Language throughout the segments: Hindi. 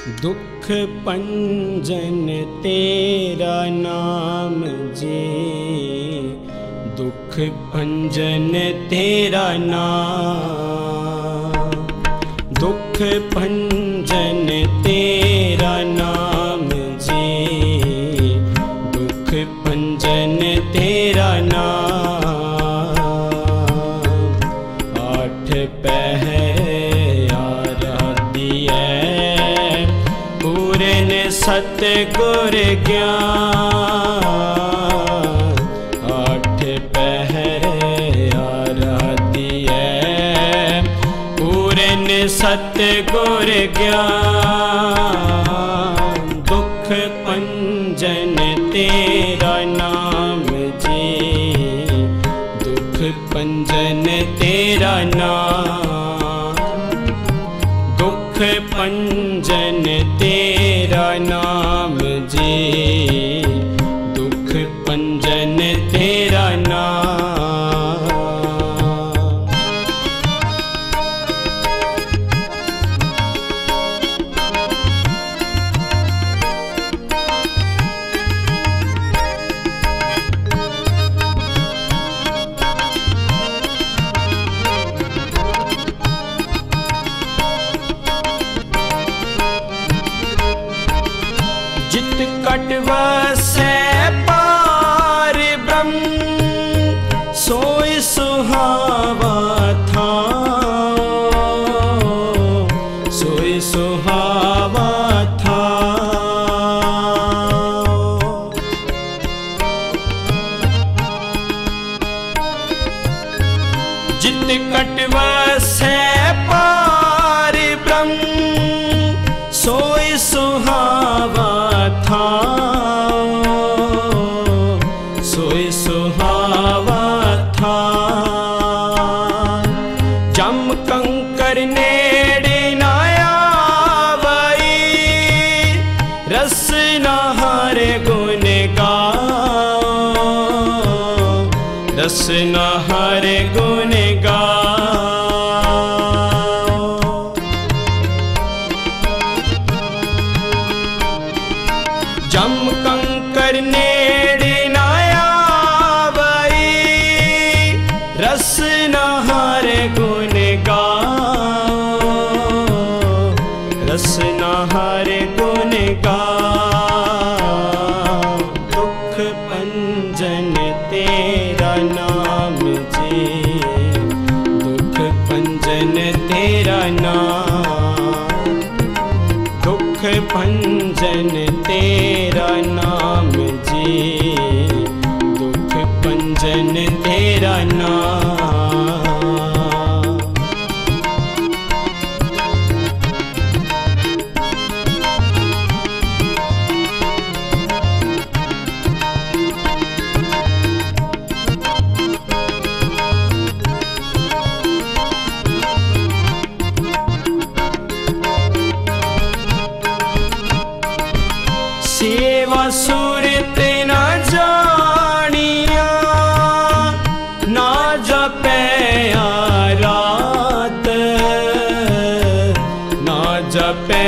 दुख पंजन तेरा नाम जी, दुख पंजन तेरा नाम, दुख पंजन तेरा नाम जी, दुख पंजन तेरा नाम। आठ पहर आराधिए पूरन सतगुर ज्ञान, आठ पहर आराधिए पूरन सतगुर ज्ञान। दुख पंजन तेरा नाम जी, दुख पंजन तेरा नाम, दुख पंजन तेरा नाम जी, दुख पंजन तेरा नाम। जित कटवसै पार ब्रह्म सोई सुहावा था, सोई सुहावा था। जित कटवसै पार ब्रह्म सोई सुहावा था, सोई सुहावा था। जम कंकर नेड़े न आवई, रस न हर गुण गाओ, रस न हर गुण गाओ। जम कंकर नेड़े न आवई, रस न हर गुण गाओ, रस न हर गुण गाओ। दुख पंजन तेरा नाम जी, दुख पंजन तेरा नाम, दुख पंजन तेरा नाम जी, दुख पंजन तेरा नाम। सेवा सुरत न जानिया, ना जपै आरात, ना जपै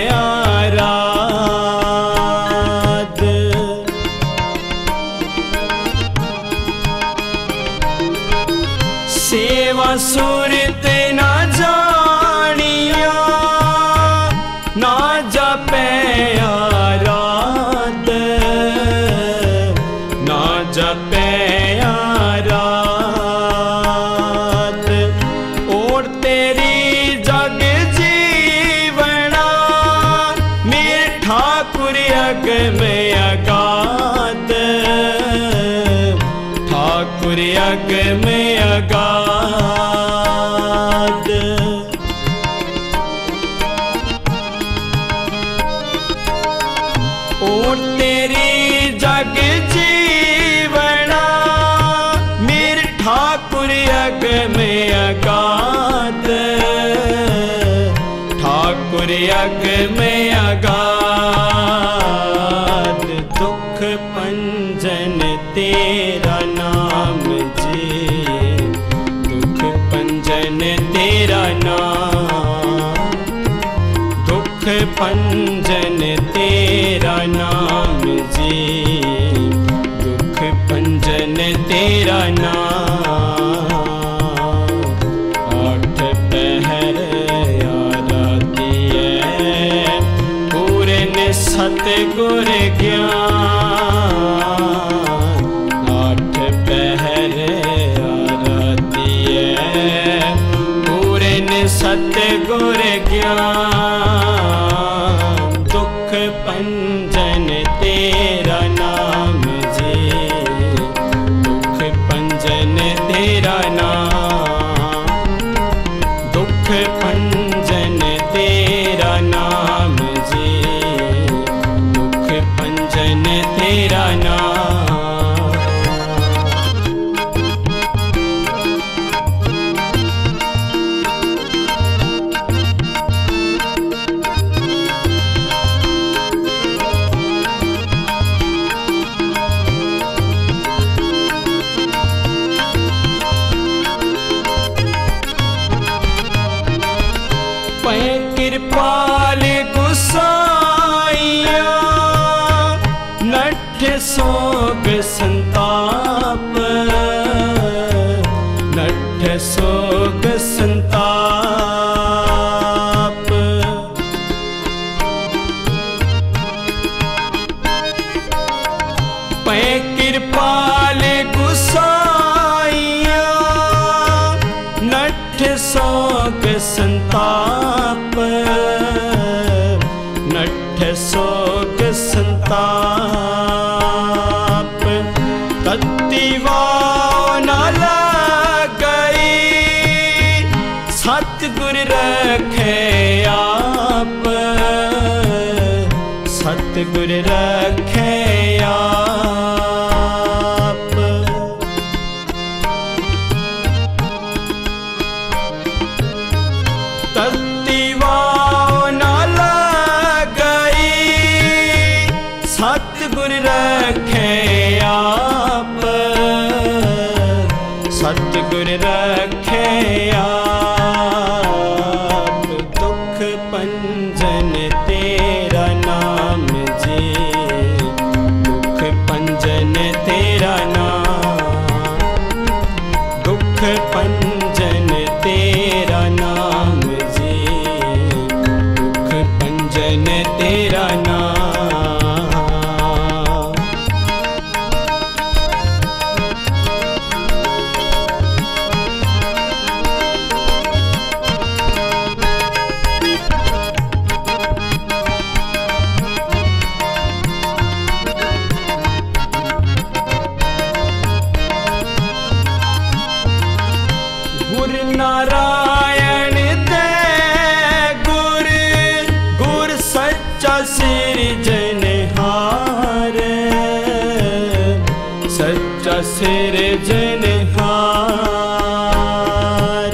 आरात। सेवा सुरत न जानिया, ना जपै आरात, ना जपै आरात। और तेरी जग जीवना मेरे ठाकुर अगम अगाध, ठाकुर अगम अगाध। और तेरी जग जीवना मेरे ठाकुर अगम अगाध, ठाकुर अगम अगाध। दुख पंजन तेरा नाम जी, दुख पंजन तेरा नाम, दुख दुख पंजन तेरा नाम जी, दुख पंजन तेरा नाम। आठ पहर आराती है पूरन सतगुर ज्ञान। आठ पहर आराती है पूरन सतगुर ज्ञान। दुख पंजन तेरा नाम जी, दुख पंजन तेरा नाम। दुख पंजन तेरा नाम जी, दुख पंजन तेरा नाम। कृपाल गुसाइया नठ सोग संताप, नठ सोग संताप। पै कृपाल गुसाइया नठ सोग संताप, नठ सोग संताप। तत्ती वाव न लगई सतगुर रखे आप, सतगुर रखे आप। तत्ती वाव न लगई सतगुर रखे आप, सतगुर रखे आप। दुख पंजन तेरा नाम जी, दुख पंजन तेरा नाम। दुख पंजन तेरा नाम जी, दुख पंजन तेरा नाम। गुर नारायण ते गुर, गुर सच्चा सिरजनहार, सच्चा सिरजनहार।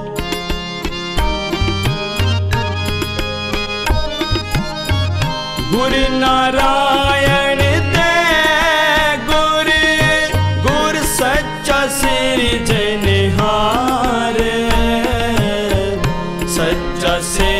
गुर नारायण ते गुर, गुर सच्चा सिरजनहार, सच्चा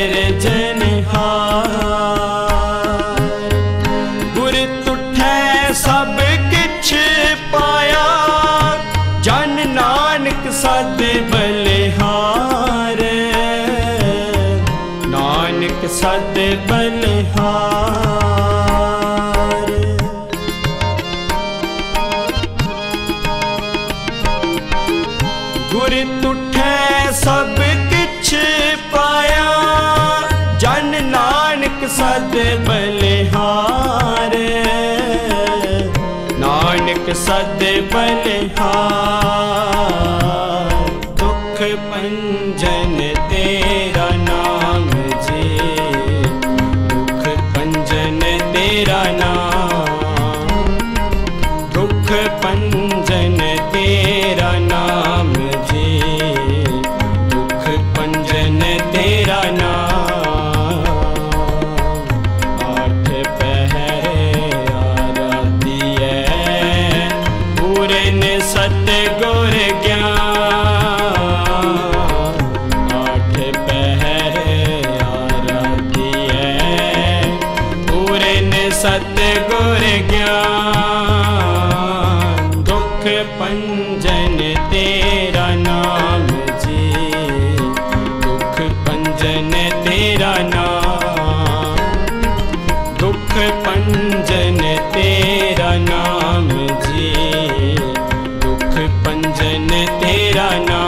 सिरजनहार। गुर तुठै सब किछ पाया जन नानक सद बलिहार, नानक सद बलिहार। गुर तुठै सब किछ पाया जन नानक सद बलिहार, नानक सद बलिहार। दुख पंजन तेरा नाम जी, दुख पंजन तेरा नाम। दुख पंजन तेरा नाम जी, दुख पंजन तेरा नाम। आठ पहर आराती है पूरन सत सतगुर ज्ञान। दुख पंजन तेरा नाम जी, दुख पंजन तेरा नाम, दुख पंजन तेरा नाम जी, दुख पंजन तेरा नाम।